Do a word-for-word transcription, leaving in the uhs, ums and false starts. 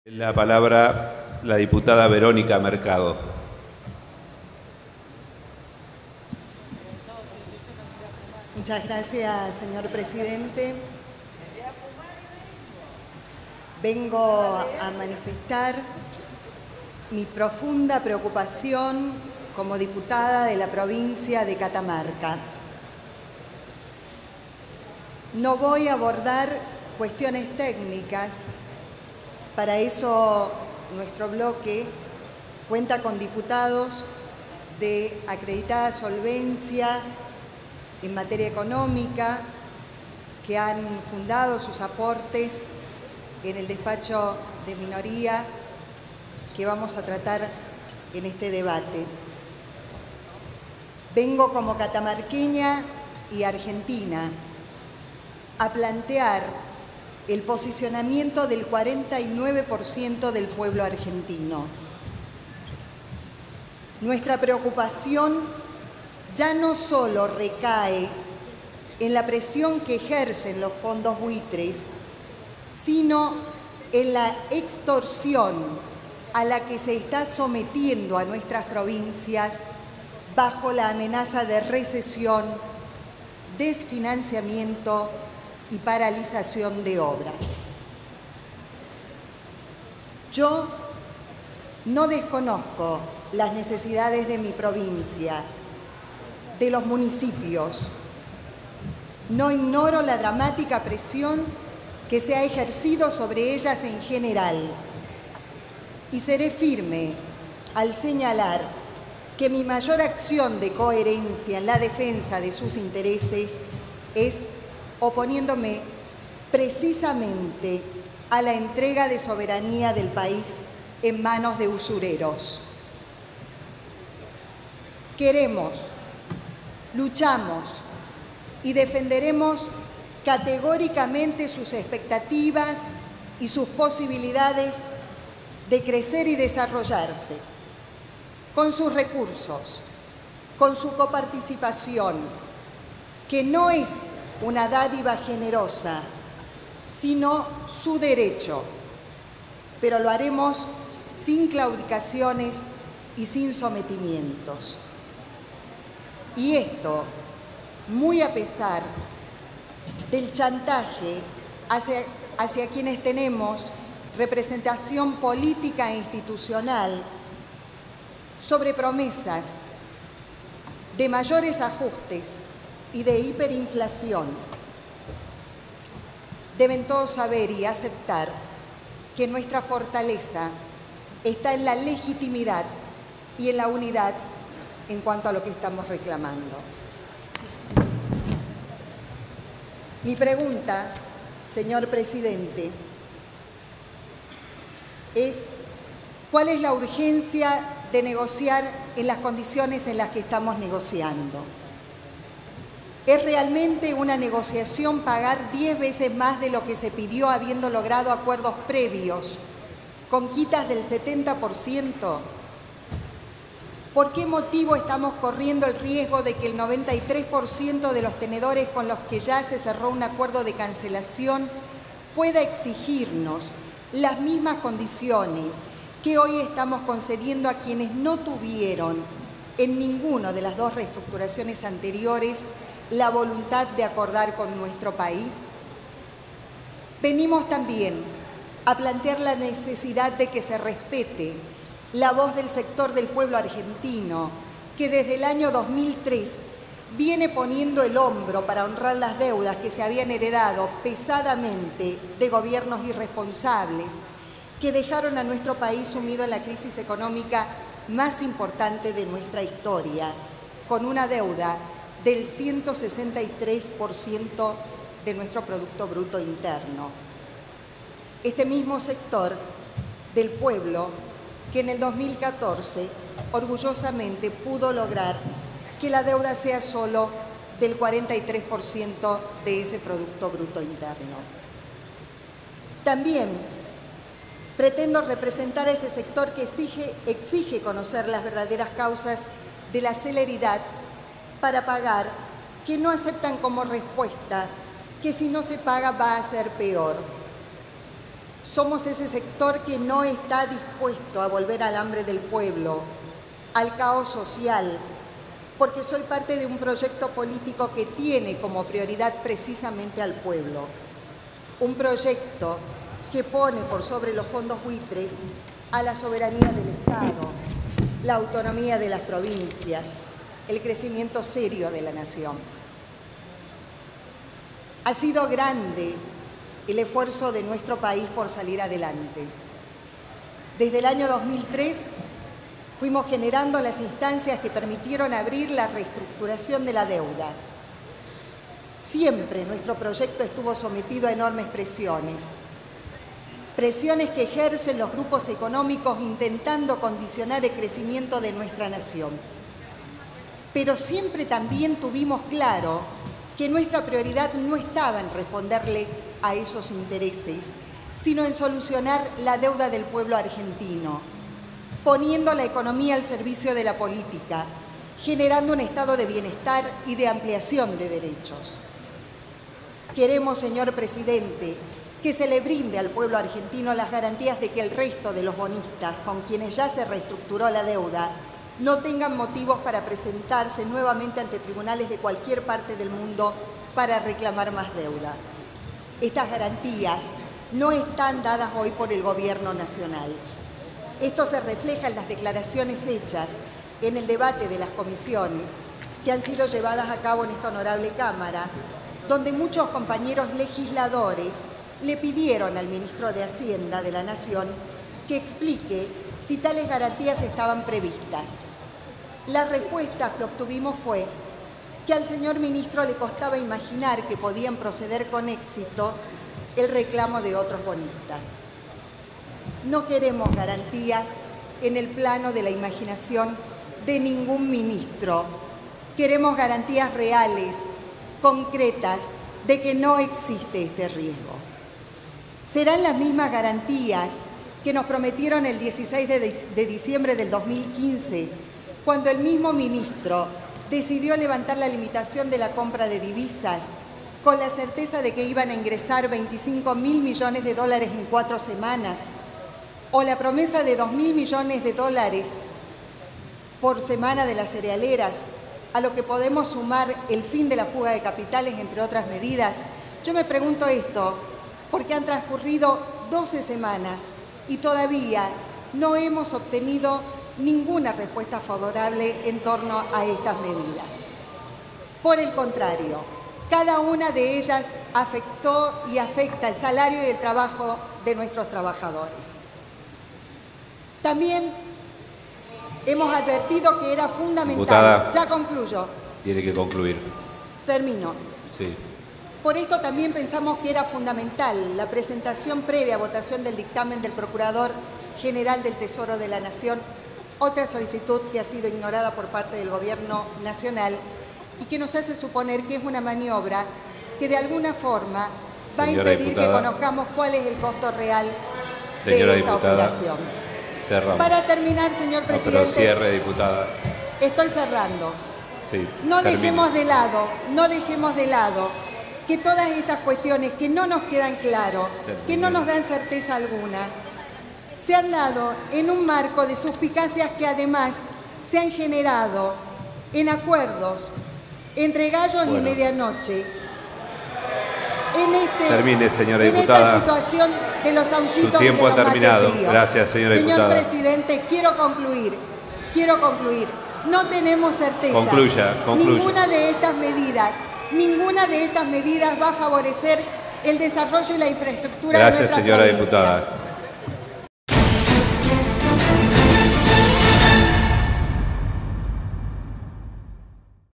La palabra la diputada Verónica Mercado. Muchas gracias, señor presidente. Vengo a manifestar mi profunda preocupación como diputada de la provincia de Catamarca. No voy a abordar cuestiones técnicas. Para eso nuestro bloque cuenta con diputados de acreditada solvencia en materia económica que han fundado sus aportes en el despacho de minoría que vamos a tratar en este debate. Vengo como catamarqueña y argentina a plantear el posicionamiento del cuarenta y nueve por ciento del pueblo argentino. Nuestra preocupación ya no solo recae en la presión que ejercen los fondos buitres, sino en la extorsión a la que se está sometiendo a nuestras provincias bajo la amenaza de recesión, desfinanciamiento y paralización de obras. Yo no desconozco las necesidades de mi provincia, de los municipios. No ignoro la dramática presión que se ha ejercido sobre ellas en general. Y seré firme al señalar que mi mayor acción de coherencia en la defensa de sus intereses es oponiéndome precisamente a la entrega de soberanía del país en manos de usureros. Queremos, luchamos y defenderemos categóricamente sus expectativas y sus posibilidades de crecer y desarrollarse, con sus recursos, con su coparticipación, que no es una dádiva generosa, sino su derecho, pero lo haremos sin claudicaciones y sin sometimientos. Y esto, muy a pesar del chantaje hacia, hacia quienes tenemos representación política e institucional sobre promesas de mayores ajustes y de hiperinflación. Deben todos saber y aceptar que nuestra fortaleza está en la legitimidad y en la unidad en cuanto a lo que estamos reclamando. Mi pregunta, señor presidente, es ¿cuál es la urgencia de negociar en las condiciones en las que estamos negociando? ¿Es realmente una negociación pagar diez veces más de lo que se pidió habiendo logrado acuerdos previos, con quitas del setenta por ciento? ¿Por qué motivo estamos corriendo el riesgo de que el noventa y tres por ciento de los tenedores con los que ya se cerró un acuerdo de cancelación pueda exigirnos las mismas condiciones que hoy estamos concediendo a quienes no tuvieron en ninguna de las dos reestructuraciones anteriores la voluntad de acordar con nuestro país? Venimos también a plantear la necesidad de que se respete la voz del sector del pueblo argentino, que desde el año dos mil tres viene poniendo el hombro para honrar las deudas que se habían heredado pesadamente de gobiernos irresponsables que dejaron a nuestro país sumido en la crisis económica más importante de nuestra historia, con una deuda del ciento sesenta y tres por ciento de nuestro Producto Bruto Interno. Este mismo sector del pueblo que en el dos mil catorce orgullosamente pudo lograr que la deuda sea solo del cuarenta y tres por ciento de ese Producto Bruto Interno. También pretendo representar a ese sector que exige, exige conocer las verdaderas causas de la celeridad para pagar, que no aceptan como respuesta que si no se paga va a ser peor. Somos ese sector que no está dispuesto a volver al hambre del pueblo, al caos social, porque soy parte de un proyecto político que tiene como prioridad precisamente al pueblo. Un proyecto que pone por sobre los fondos buitres a la soberanía del Estado, la autonomía de las provincias, el crecimiento serio de la nación. Ha sido grande el esfuerzo de nuestro país por salir adelante. Desde el año dos mil tres fuimos generando las instancias que permitieron abrir la reestructuración de la deuda. Siempre nuestro proyecto estuvo sometido a enormes presiones. Presiones que ejercen los grupos económicos intentando condicionar el crecimiento de nuestra nación. Pero siempre también tuvimos claro que nuestra prioridad no estaba en responderle a esos intereses, sino en solucionar la deuda del pueblo argentino, poniendo la economía al servicio de la política, generando un estado de bienestar y de ampliación de derechos. Queremos, señor presidente, que se le brinde al pueblo argentino las garantías de que el resto de los bonistas, con quienes ya se reestructuró la deuda, no tengan motivos para presentarse nuevamente ante tribunales de cualquier parte del mundo para reclamar más deuda. Estas garantías no están dadas hoy por el Gobierno Nacional. Esto se refleja en las declaraciones hechas en el debate de las comisiones que han sido llevadas a cabo en esta honorable Cámara, donde muchos compañeros legisladores le pidieron al ministro de Hacienda de la Nación que explique si tales garantías estaban previstas. La respuesta que obtuvimos fue que al señor ministro le costaba imaginar que podían proceder con éxito el reclamo de otros bonistas. No queremos garantías en el plano de la imaginación de ningún ministro. Queremos garantías reales, concretas, de que no existe este riesgo. Serán las mismas garantías que nos prometieron el dieciséis de diciembre del dos mil quince, cuando el mismo ministro decidió levantar la limitación de la compra de divisas con la certeza de que iban a ingresar veinticinco mil millones de dólares en cuatro semanas, o la promesa de dos mil millones de dólares por semana de las cerealeras, a lo que podemos sumar el fin de la fuga de capitales, entre otras medidas. Yo me pregunto esto porque han transcurrido doce semanas y todavía no hemos obtenido ninguna respuesta favorable en torno a estas medidas. Por el contrario, cada una de ellas afectó y afecta el salario y el trabajo de nuestros trabajadores. También hemos advertido que era fundamental... Diputada, ya concluyo. Tiene que concluir. Termino. Sí. Por esto también pensamos que era fundamental la presentación previa a votación del dictamen del Procurador General del Tesoro de la Nación, otra solicitud que ha sido ignorada por parte del Gobierno Nacional y que nos hace suponer que es una maniobra que de alguna forma va a impedir que conozcamos cuál es el costo real de esta operación. Cerramos. Para terminar, señor presidente... No, pero cierre, diputada. Estoy cerrando. Sí, no termine. dejemos de lado, no dejemos de lado que todas estas cuestiones que no nos quedan claro, que no nos dan certeza alguna, se han dado en un marco de suspicacias que además se han generado en acuerdos entre gallos bueno. y medianoche. En, este, Termine, señora en diputada. esta situación de los auchitos Su tiempo y de los ha terminado. mates fríos. Gracias, señora Señor diputada. presidente, quiero concluir, quiero concluir. No tenemos certeza. Concluya, concluya. Ninguna de estas medidas, ninguna de estas medidas va a favorecer el desarrollo y la infraestructura Gracias, de nuestras señora provincias. diputada.